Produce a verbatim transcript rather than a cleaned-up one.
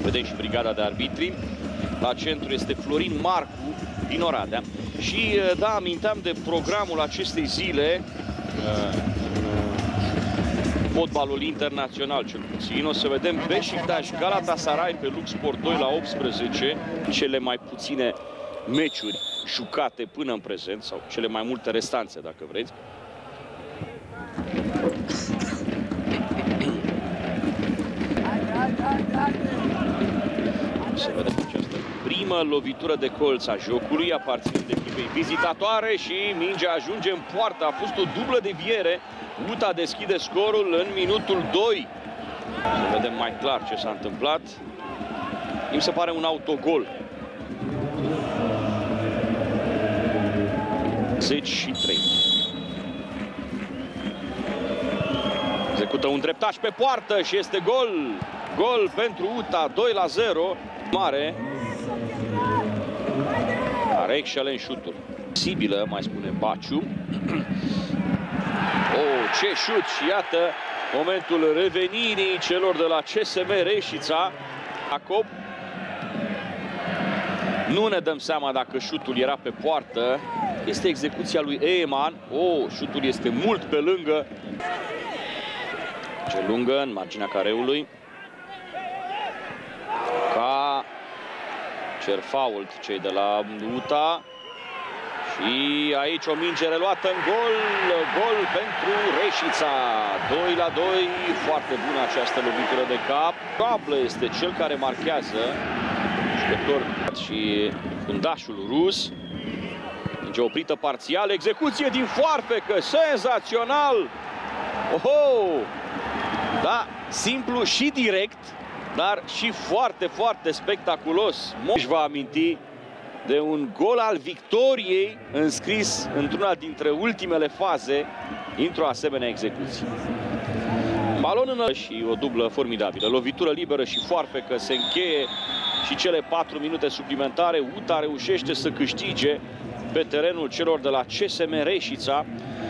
Vedem și brigada de arbitri. La centru este Florin Marcu din Oradea. Și da, aminteam de programul acestei zile, fotbalul internațional cel puțin. O să vedem Beşiktaş Galatasaray pe Luxsport doi la optsprezece, cele mai puține meciuri jucate până în prezent, sau cele mai multe restanțe, dacă vreți. Să vedem această primă lovitură de colț a jocului, aparținând echipei vizitatoare, și mingea ajunge în poartă. A fost o dublă deviere. U T A deschide scorul în minutul doi. Să vedem mai clar ce s-a întâmplat. Mi se pare un autogol. zece și trei. Execută un dreptaș pe poartă și este gol. Gol pentru U T A, doi la zero. Mare. Are excelent șuturi. Posibilă, mai spune Baciu. Oh, ce șut! Și iată momentul revenirii celor de la C S M Reșița. Jacob. Nu ne dăm seama dacă șutul era pe poartă. Este execuția lui Eeman. Oh, șutul este mult pe lângă. Ce lungă în marginea careului. Ca cer fault cei de la U T A. Și aici o minge reluată în gol. Gol pentru Reșița. doi la doi. Foarte bună această lovitură de cap. Cablă este cel care marchează. Jucător și fundașul rus. Minge oprită parțial. Execuție din foarfecă. Senzațional. Oho! Da, simplu și direct, dar și foarte, foarte spectaculos. Își va aminti de un gol al victoriei înscris într-una dintre ultimele faze într-o asemenea execuție. Balon în și o dublă formidabilă. Lovitură liberă și foarfecă. Se încheie și cele patru minute suplimentare. U T A reușește să câștige pe terenul celor de la C S M Reșița.